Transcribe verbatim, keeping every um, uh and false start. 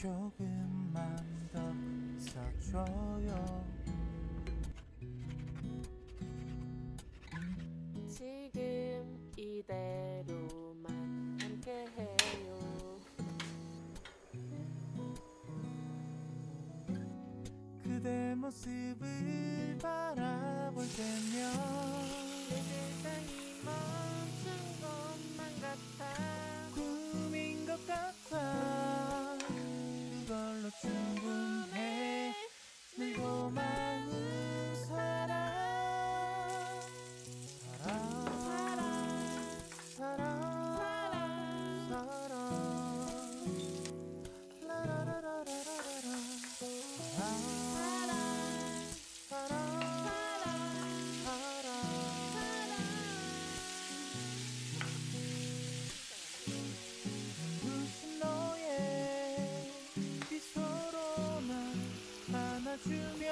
조금만 더 써줘요. 지금 이대로만 함께해요. 그대 모습을 바라볼 때면 내 세상이 멈춘 것만 같아. 꿈인 것 같아. 그걸로 충분해. 늘 고마운 사랑 사랑 사랑 사랑 사랑 라라라라라라라 사랑 사랑 사랑 눈부신 너의 미소로만 안아주면